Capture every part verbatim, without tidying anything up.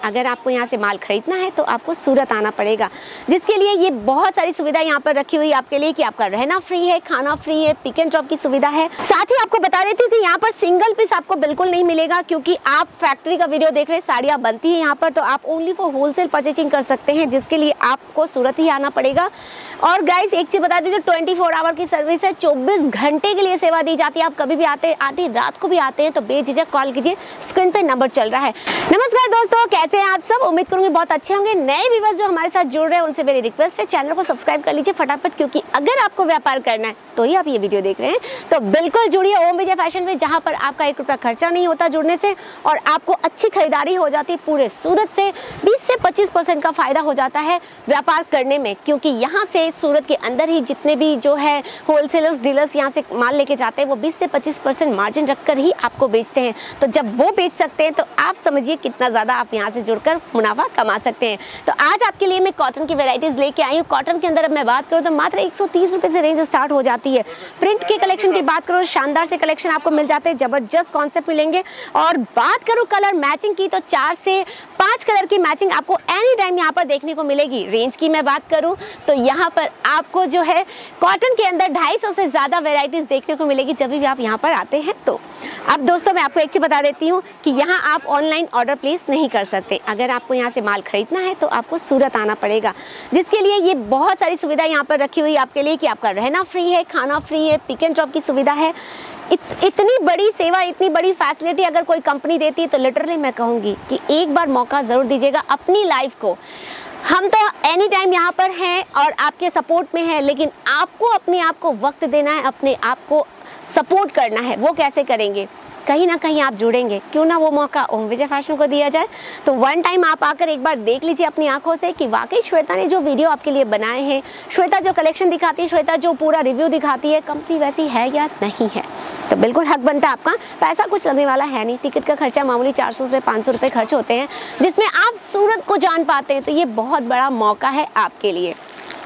अगर आपको यहाँ से माल खरीदना है तो आपको सूरत आना पड़ेगा, जिसके लिए ये बहुत सारी सुविधा यहाँ पर रखी हुई है आपके लिए कि आपका रहना फ्री है, खाना फ्री है, पिक एंड ड्रॉप की सुविधा है। साथ ही आपको बता देती हूँ कि यहाँ पर सिंगल पीस आपको बिल्कुल नहीं मिलेगा, क्योंकि आप फैक्ट्री का वीडियो देख रहे हैं, साड़ियाँ बनती है यहाँ पर, तो आप ओनली फॉर होलसेल परचेजिंग कर सकते हैं, जिसके लिए आपको सूरत ही आना पड़ेगा। और गाइस एक चीज बता दीजिए, ट्वेंटी फोर आवर की सर्विस है, चौबीस घंटे के लिए सेवा दी जाती है। आप कभी भी आते आधी रात को भी आते हैं तो बेझिझक कॉल कीजिए, स्क्रीन पे नंबर चल रहा है। नमस्कार दोस्तों, कैसे हैं आप सब? उम्मीद करूंगी बहुत अच्छे होंगे। नए व्यूअर्स जो हमारे साथ जुड़ रहे हैं उनसे मेरी रिक्वेस्ट है, चैनल को सब्सक्राइब कर लीजिए फटाफट, क्योंकि अगर आपको व्यापार करना है तो ही आप ये वीडियो देख रहे हैं तो बिल्कुल जुड़िए ओम विजय फैशन में, जहाँ पर आपका एक रुपया खर्चा नहीं होता जुड़ने से और आपको अच्छी खरीदारी हो जाती है। पूरे सूरत से बीस से पच्चीस परसेंट का फायदा हो जाता है व्यापार करने में, क्योंकि यहाँ से सूरत के अंदर ही जितने भी जो है होलसेलर्स डीलर्स यहाँ से माल लेके जाते हैं वो बीस से पच्चीस परसेंट मार्जिन रखकर ही आपको बेचते हैं। तो जब वो बेच सकते हैं तो आप समझिए कितना ज़्यादा आप यहाँ से जुड़कर मुनाफा कमा सकते हैं। तो आज आपके लिए मैं कॉटन की वेराइटीज़ लेके आई हूँ। कॉटन के अंदर अब मैं बात करूँ तो मात्र एक सौ तीस रुपये से रेंज स्टार्ट हो जाती है। प्रिंट के कलेक्शन की बात करूँ, शानदार से कलेक्शन आपको मिल जाते हैं, जबरदस्त कॉन्सेप्ट मिलेंगे। और बात करूँ कलर मैचिंग की तो चार से पाँच कलर की मैचिंग आपको एनी टाइम यहाँ पर देखने को मिलेगी। रेंज की मैं बात करूँ तो यहाँ पर आपको जो है कॉटन के अंदर ढाई सौ से ज़्यादा वेराइटीज़ देखने को मिलेगी जब भी आप यहाँ पर आते हैं। तो अब दोस्तों मैं आपको एक चीज़ बता देती हूँ कि यहाँ आप ऑनलाइन ऑर्डर प्लेस नहीं कर सकते। अगर आपको यहाँ से माल खरीदना है तो आपको सूरत आना पड़ेगा, जिसके लिए ये बहुत सारी सुविधा यहाँ पर रखी हुई है आपके लिए कि आपका रहना फ्री है, खाना फ्री है, पिक एंड ड्रॉप की सुविधा है। इत, इतनी बड़ी सेवा, इतनी बड़ी फैसिलिटी अगर कोई कंपनी देती है तो लिटरली मैं कहूँगी कि एक बार मौका ज़रूर दीजिएगा अपनी लाइफ को। हम तो एनी टाइम यहाँ पर हैं और आपके सपोर्ट में हैं, लेकिन आपको अपने आप को वक्त देना है, अपने आप को सपोर्ट करना है। वो कैसे करेंगे? कहीं ना कहीं आप जुड़ेंगे, क्यों ना वो मौका ओम विजय फैशन को दिया जाए। तो वन टाइम आप आकर एक बार देख लीजिए अपनी आंखों से कि वाकई श्वेता ने जो वीडियो आपके लिए बनाए हैं, श्वेता जो कलेक्शन दिखाती है, श्वेता जो पूरा रिव्यू दिखाती है, कंपनी वैसी है या नहीं है। तो बिल्कुल हक बनता है आपका, पैसा कुछ लगने वाला है नहीं। टिकट का खर्चा मामूली चार सौ से पाँच सौ रुपये खर्च होते हैं, जिसमें आप सूरत को जान पाते हैं। तो ये बहुत बड़ा मौका है आपके लिए।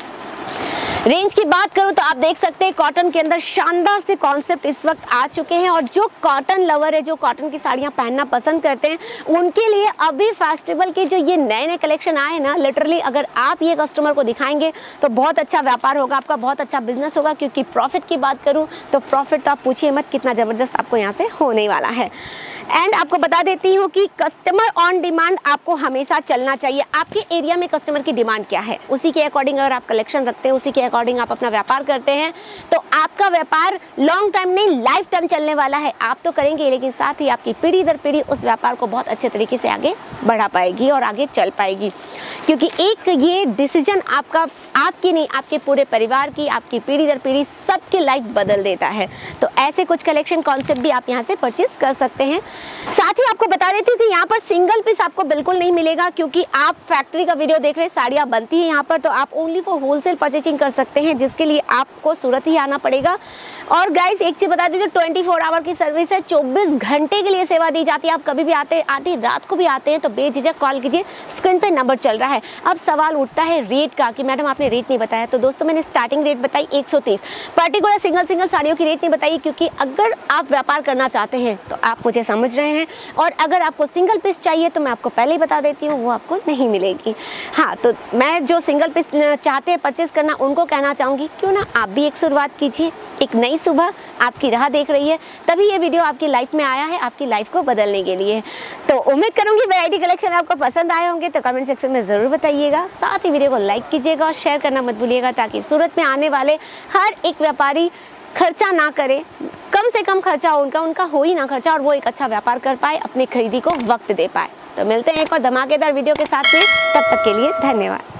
रेंज की बात करूं तो आप देख सकते हैं कॉटन के अंदर शानदार से कॉन्सेप्ट इस वक्त आ चुके हैं, और जो कॉटन लवर है, जो कॉटन की साड़ियां पहनना पसंद करते हैं, उनके लिए अभी फेस्टिवल के जो ये नए नए कलेक्शन आए ना, लिटरली अगर आप ये कस्टमर को दिखाएंगे तो बहुत अच्छा व्यापार होगा आपका, बहुत अच्छा बिजनेस होगा। क्योंकि प्रॉफिट की बात करूं तो प्रॉफिट तो आप पूछिए मत, कितना ज़बरदस्त आपको यहाँ से होने वाला है। एंड आपको बता देती हूँ कि कस्टमर ऑन डिमांड आपको हमेशा चलना चाहिए। आपके एरिया में कस्टमर की डिमांड क्या है, उसी के अकॉर्डिंग अगर आप कलेक्शन रखते हैं, उसी के अकॉर्डिंग आप अपना व्यापार करते हैं, तो आपका व्यापार लॉन्ग टाइम नहीं लाइफ टाइम चलने वाला है। आप तो करेंगे, लेकिन साथ ही आपकी पीढ़ी दर पीढ़ी उस व्यापार को बहुत अच्छे तरीके से आगे बढ़ा पाएगी और आगे चल पाएगी। क्योंकि एक ये डिसीजन आपका, आपकी नहीं, आपके पूरे परिवार की, आपकी पीढ़ी दर पीढ़ी सबकी लाइफ बदल देता है। तो ऐसे कुछ कलेक्शन कॉन्सेप्ट भी आप यहाँ से परचेज कर सकते हैं। साथ ही आपको बता देती हूँ कि यहाँ पर सिंगल पीस आपको बिल्कुल नहीं मिलेगा, क्योंकि आप फैक्ट्री का वीडियो देख रहे हैं, साड़ियाँ बनती है यहाँ पर, तो आप ओनली फॉर होलसेल परचेजिंग कर सकते हैं, जिसके लिए आपको सूरत ही आना पड़ेगा। और गाइस एक चीज बता दीजिए, ट्वेंटी फोर आवर की सर्विस है, चौबीस घंटे के लिए सेवा दी जाती है। आप कभी भी आते आधी रात को भी आते हैं तो बेझिझक कॉल कीजिए, स्क्रीन पे नंबर चल रहा है। अब सवाल उठता है रेट का कि मैडम आपने रेट नहीं बताया। तो दोस्तों मैंने स्टार्टिंग रेट बताई एक सौ तीस, पर्टिकुलर सिंगल सिंगल साड़ियों की रेट नहीं बताई, क्योंकि अगर आप व्यापार करना चाहते हैं तो आप मुझे समझ रहे हैं, और अगर आपको सिंगल पीस चाहिए तो मैं आपको पहले ही बता देती हूँ वो आपको नहीं मिलेगी। हाँ, तो मैं जो सिंगल पीस चाहते हैं परचेज करना उनको कहना चाहूँगी, क्यों ना आप भी एक शुरुआत कीजिए। एक नई सुबह आपकी राह देख रही है, तभी ये वीडियो आपकी लाइफ में आया है, आपकी लाइफ को बदलने के लिए। तो उम्मीद करूंगी वैरायटी कलेक्शन आपको पसंद आए होंगे, तो कमेंट सेक्शन में ज़रूर बताइएगा। साथ ही वीडियो को लाइक कीजिएगा और शेयर करना मत भूलिएगा, ताकि सूरत में आने वाले हर एक व्यापारी खर्चा ना करे, कम से कम खर्चा हो उनका उनका हो ही ना खर्चा, और वो एक अच्छा व्यापार कर पाए, अपनी खरीदी को वक्त दे पाए। तो मिलते हैं एक और धमाकेदार वीडियो के साथ में, तब तक के लिए धन्यवाद।